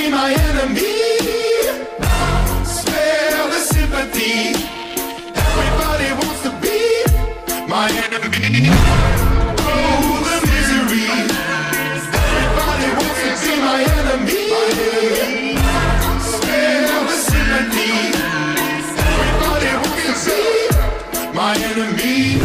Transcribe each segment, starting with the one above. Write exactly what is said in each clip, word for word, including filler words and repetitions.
be my enemy. Smell the sympathy. Everybody wants to be my enemy. Oh, the misery. Everybody wants to be my enemy. Smell the sympathy. Everybody wants to be my enemy.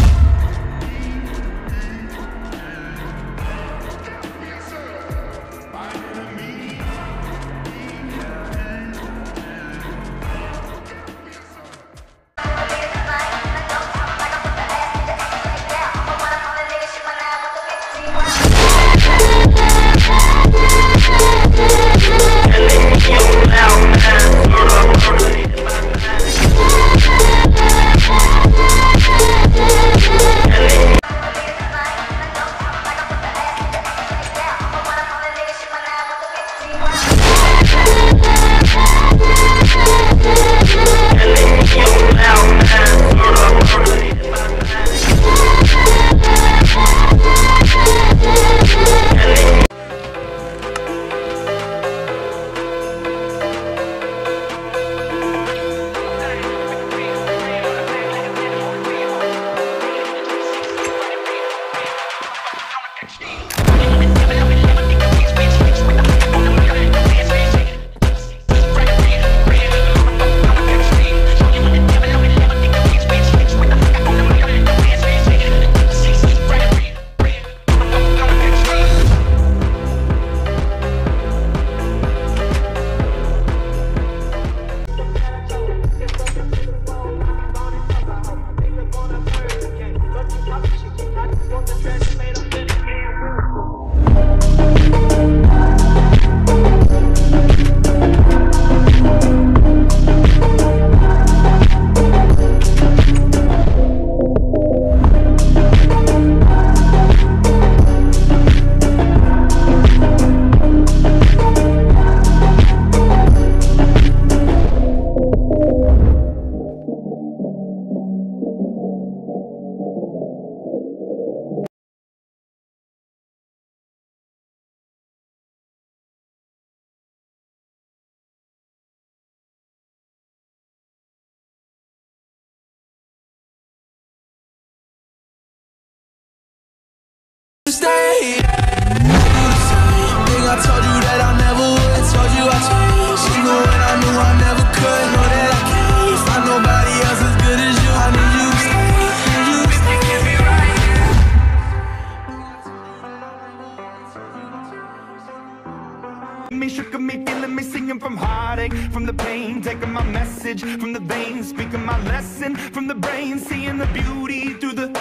Stay. Think I told you that I never would. Told you I changed, even when I knew I never could. Know that I can't find nobody else as good as you. I need you to stay. Need you to stay. Get me right here. Me shook me, feeling me, singing from heartache, from the pain, taking my message from the veins, speaking my lesson from the brain, seeing the beauty through the.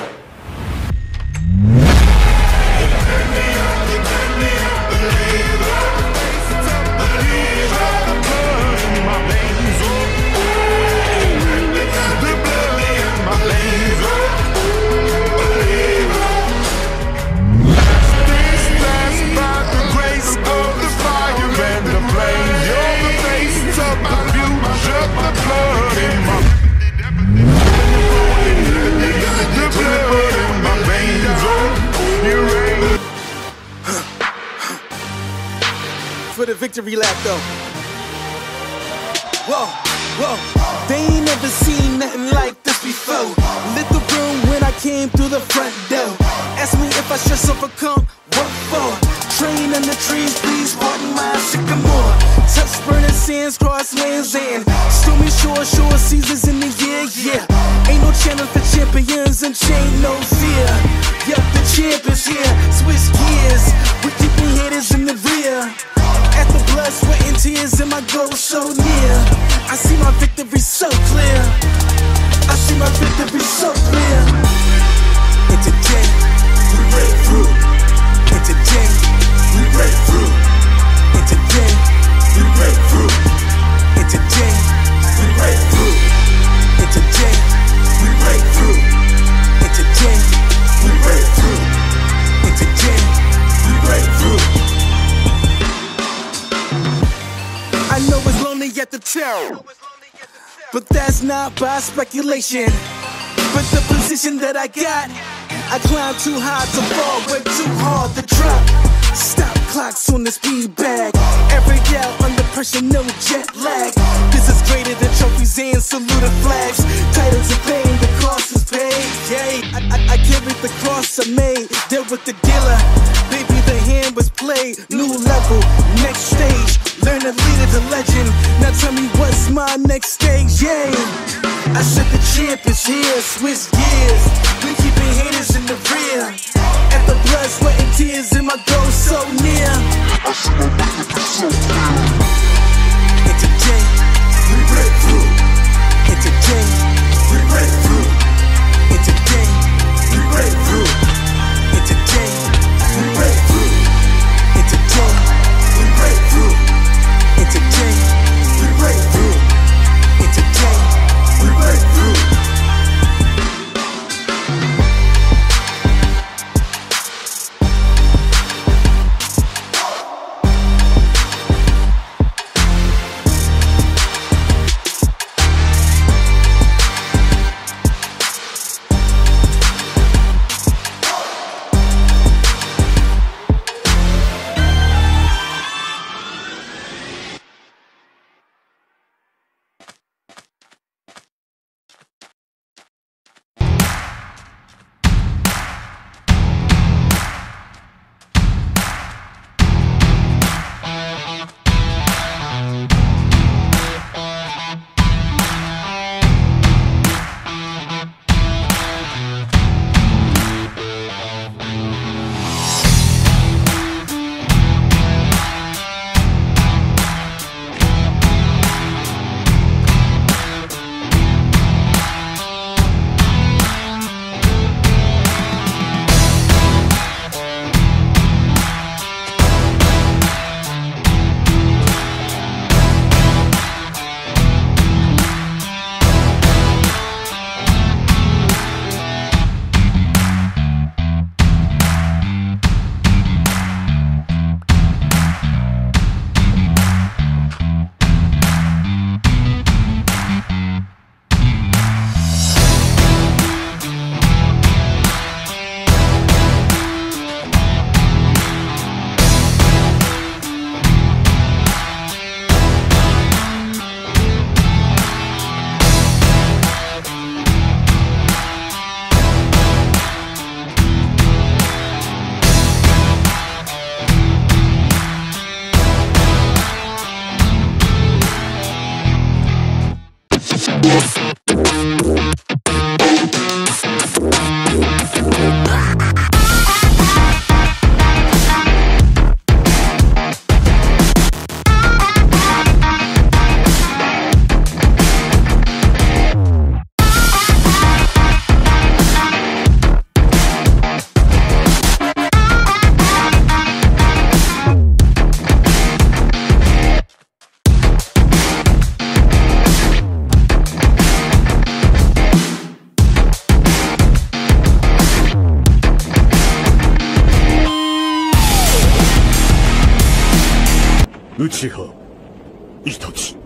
For the victory lap though. Whoa, whoa. They ain't never seen nothing like this before. Lit the room when I came through the front door. Ask me if I should overcome. What for? Train in the trees, please pardon my sycamore. Touch burning sands, cross lands and stormy shore, shore seasons in the year, yeah. Ain't no challenge for champions and chain no fear. Yup, the champ is here. Switch gears, we keeping haters in the rear. At the blood, sweat and tears and my goal so near. I see my victory so clear. I see my victory so clear. And today, we break through. And today, we break through. And today, we break through. And today, we break through. And today, we break through. And today, we break through. And today, we break through. I know it's lonely at the top, but that's not by speculation. But the position that I got, I climb too high to fall, way too hard to drop. Stop clocks on the speed bag. Every out under pressure, no jet lag. This is greater than trophies and saluted flags. Titles of fame, the cost is paid. Yay, I, I, I carried the cross I made. Dealt with the dealer, baby the hand was played. New level, next stage. Learn to lead it to legend. Now tell me what's my next stage, yay. I said the champ is here, switch gears. We keeping haters in the rear. At the blood, sweat and tears and my goal so near. I see my life so clear. And today, we break through. And today, we break through. And today, we break through. And today, we break through. And today, we break through. And today, we break through. And today, we break through. Uchiha Itachi.